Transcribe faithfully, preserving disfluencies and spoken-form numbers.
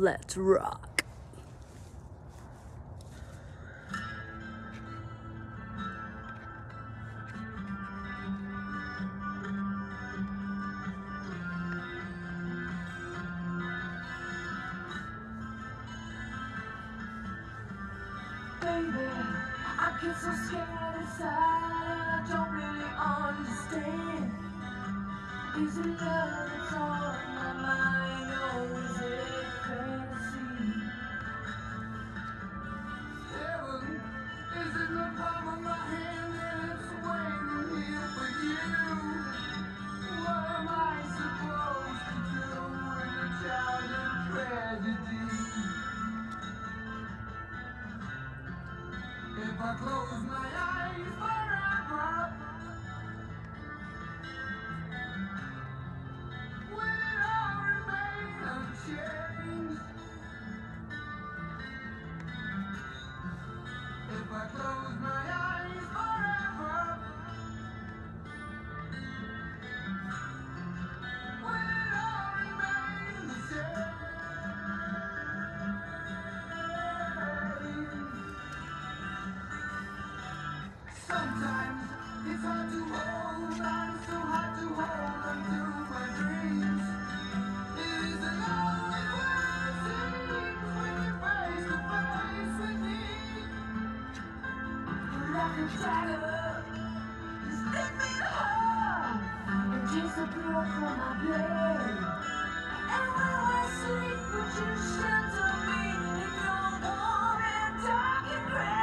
let's rock. Baby, I get so scared inside, I don't really understand. Is it love that's on my mind, or is it fantasy? Heaven is in the palm of my hand and it's waiting here for you. What am I supposed to do in a child of tragedy? If I close my eyes forever, will it all remain unchanged? If I close my eyes forever, will it all remain the same? Sometimes it's hard to hold on, so hard to hold on to my dreams. It isn't always what it seems when you're face to face with me. Like a dagger, you slit me in half and disappear from my blade. And when I sleep, would you shelter me in your warm and dark and gray?